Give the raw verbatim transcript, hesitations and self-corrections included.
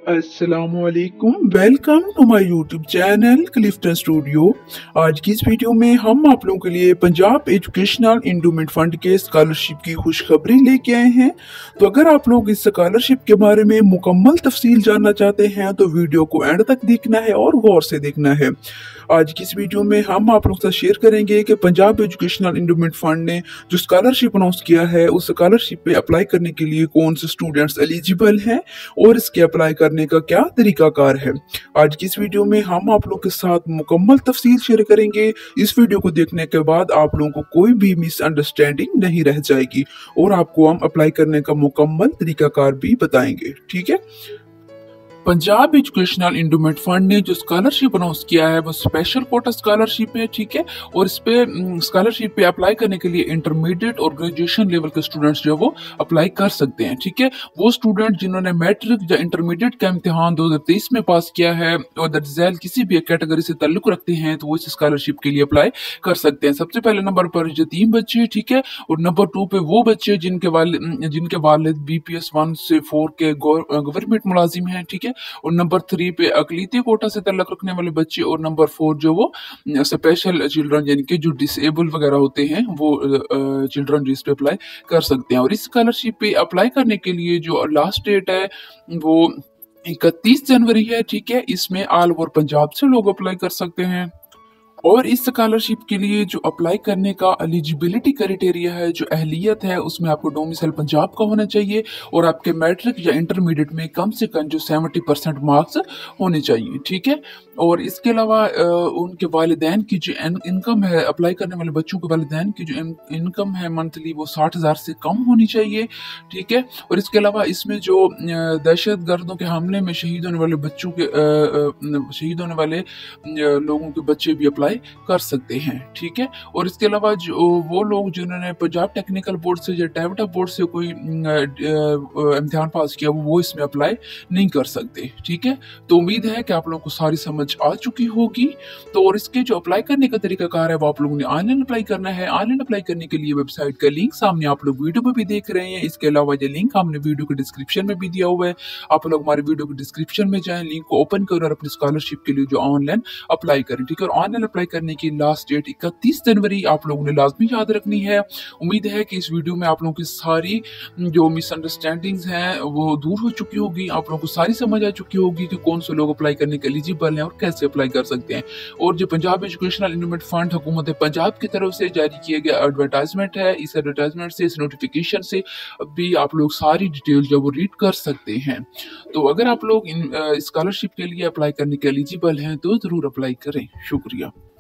अस्सलामुअलैकुम, welcome to my YouTube channel Clifton studio. आज की इस वीडियो में हम आप लोगों के लिए पंजाब एजुकेशनल इंडोमेंट फंड के स्कॉलरशिप की खुशखबरी लेके आए हैं। तो अगर आप लोग इस स्कॉलरशिप के बारे में मुकम्मल तफसील जानना चाहते हैं तो वीडियो को एंड तक देखना है और गौर से देखना है। आज की इस वीडियो में हम आप लोगों के साथ शेयर करेंगे कि पंजाब एजुकेशनल इंडोमेंट फंड ने जो स्कॉलरशिप अनाउंस किया है उस स्कॉलरशिप पे अप्लाई करने के लिए कौन से स्टूडेंट्स एलिजिबल हैं और इसके अप्लाई करने का क्या तरीकाकार है। आज की इस वीडियो में हम आप लोगों के साथ मुकम्मल तफसील शेयर करेंगे। इस वीडियो को देखने के बाद आप लोगों को कोई भी मिसअंडरस्टैंडिंग नहीं रह जाएगी और आपको हम अप्लाई करने का मुकम्मल तरीकाकार भी बताएंगे। ठीक है। पंजाब एजुकेशनल इंडोमेंट फंड ने जो स्कॉलरशिप अनाउंस किया है वो स्पेशल कोटा स्कॉलरशिप है। ठीक है। और इस पे स्कॉलरशिप पे अप्लाई करने के लिए इंटरमीडिएट और ग्रेजुएशन लेवल के स्टूडेंट्स जो वो अप्लाई कर सकते हैं। ठीक है। वो स्टूडेंट जिन्होंने मैट्रिक या इंटरमीडिएट का इम्तिहान दो हजार तेईस में पास किया है और दर्ज किसी भी कैटेगरी से ताल्लुक रखते हैं तो वो इस स्कॉलरशिप के लिए अप्लाई कर सकते हैं। सबसे पहले नंबर पर यतीम बच्चे, ठीक है, और नंबर टू पे वो बच्चे जिनके वाले जिनके वालिद बी पी एस वन से फोर के गवर्नमेंट मुलाजिम हैं। ठीक है। और नंबर थ्री पे अकलीती कोटा से तल्लक रखने वाले बच्चे और नंबर फोर जो वो स्पेशल चिल्ड्रन यानी कि जो डिसेबल वगैरह होते हैं वो चिल्ड्रन जिस पे अप्लाई कर सकते हैं। और इस स्कॉलरशिप पे अप्लाई करने के लिए जो लास्ट डेट है वो इकतीस जनवरी है। ठीक है। इसमें ऑल ओवर पंजाब से लोग अप्लाई कर सकते हैं। और इस स्कॉलरशिप के लिए जो अप्लाई करने का एलिजिबिलिटी क्राइटेरिया है, जो अहलियत है, उसमें आपको डोमिसाइल पंजाब का होना चाहिए और आपके मैट्रिक या इंटरमीडिएट में कम से कम जो सेवेंटी परसेंट मार्क्स होने चाहिए। ठीक है। और इसके अलावा उनके वालिदैन की जो इनकम है, अप्लाई करने वाले बच्चों के वालिदैन की जो इनकम है मंथली वो साठ हजार से कम होनी चाहिए। ठीक है। और इसके अलावा इसमें जो दहशत गर्दों के हमले में शहीद होने वाले बच्चों के शहीद होने वाले लोगों के बच्चे भी अप्लाई कर सकते हैं। ठीक है। और इसके अलावा जो वो लोग जिन्होंने पंजाब टेक्निकल बोर्ड से या टैबटा बोर्ड से कोई इम्तिहान पास किया वो इसमें अप्लाई नहीं कर सकते। ठीक है। तो उम्मीद है कि आप लोगों को सारी समझ आ चुकी होगी। तो और इसके जो अप्लाई करने का तरीकाकार है वो आप लोगों ने ऑनलाइन अप्लाई करना है। ऑनलाइन अप्लाई करने के लिए वेबसाइट का लिंक सामने आप लोग वीडियो में भी देख रहे हैं। इसके अलावा ये लिंक हमने वीडियो के डिस्क्रिप्शन में भी दिया हुआ है। आप लोग हमारे वीडियो के डिस्क्रिप्शन में जाएं, लिंक को ओपन करें और अपनी स्कॉलरशिप के लिए जो ऑनलाइन अप्लाई करें। ठीक है। और ऑनलाइन अप्लाई करने की लास्ट डेट इकतीस जनवरी आप लोगों ने लाजमी याद रखनी है। उम्मीद है कि इस वीडियो में आप लोगों की सारी जो मिसअंडरस्टैंडिंग्स हैं वो दूर हो चुकी होगी। आप लोगों को सारी समझ आ चुकी होगी कि कौन से लोग अप्लाई करने के एलिजिबल हैं और कैसे अप्लाई कर सकते हैं। और जो पंजाब एजुकेशनल इंडोमेंट फंड हुकूमत पंजाब की तरफ से जारी किया गया एडवर्टाइजमेंट है, इस एडवर्टाइजमेंट से, इस नोटिफिकेशन से भी आप लोग सारी डिटेल जो वो रीड कर सकते हैं। तो अगर आप लोग इन स्कॉलरशिप के लिए अप्लाई करने के एलिजिबल हैं तो जरूर अप्लाई करें। शुक्रिया।